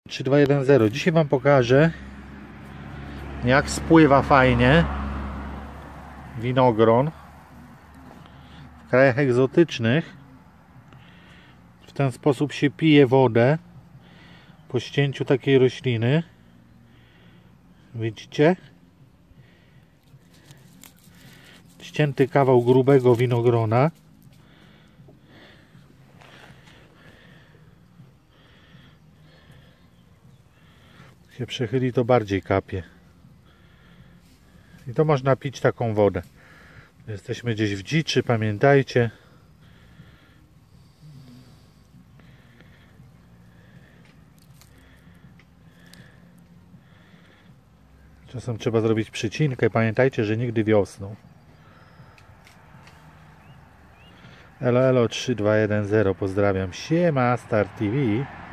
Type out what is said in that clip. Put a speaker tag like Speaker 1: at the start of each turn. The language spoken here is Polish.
Speaker 1: 3210. Dzisiaj Wam pokażę, jak spływa fajnie winogron w krajach egzotycznych. W ten sposób się pije wodę po ścięciu takiej rośliny. Widzicie? Ścięty kawał grubego winogrona. Się przechyli, to bardziej kapie. I to można pić taką wodę. Jesteśmy gdzieś w dziczy, pamiętajcie. Czasem trzeba zrobić przycinkę. Pamiętajcie, że nigdy wiosną. Elo 3210. Pozdrawiam. Siema, Star TV.